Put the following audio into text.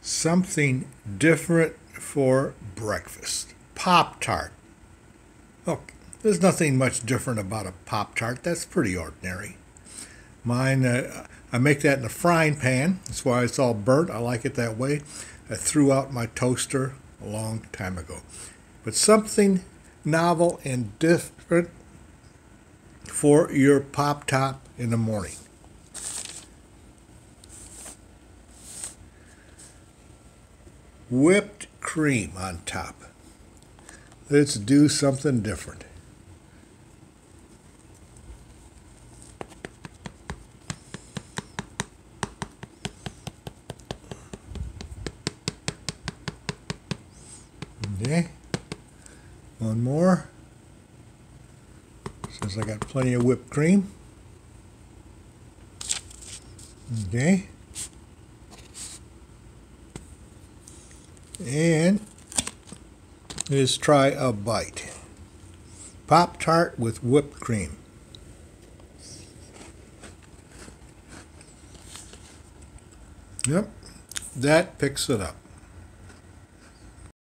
Something different for breakfast. Pop-Tart. Look, there's nothing much different about a Pop-Tart. That's pretty ordinary. Mine, I make that in a frying pan. That's why it's all burnt. I like it that way. I threw out my toaster a long time ago. But something novel and different for your Pop-Tart in the morning. Whipped cream on top. Let's do something different. Okay, one more, since I got plenty of whipped cream. Okay, and let's try a bite. Pop-Tart with whipped cream. Yep, that picks it up.